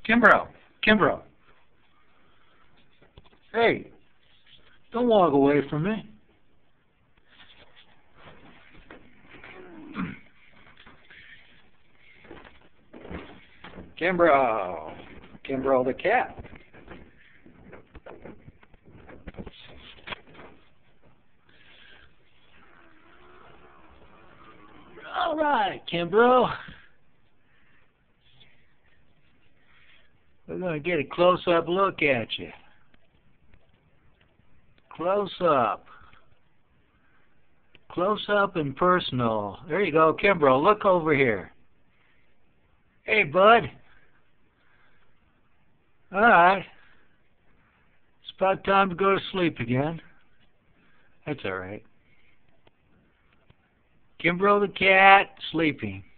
Kimbro, Kimbro. Hey, don't walk away from me. Kimbro, Kimbro the cat. All right, Kimbro. We're going to get a close-up look at you. Close up. Close up and personal. There you go, Kimbro. Look over here. Hey, bud. All right. It's about time to go to sleep again. That's all right. Kimbro the cat, sleeping.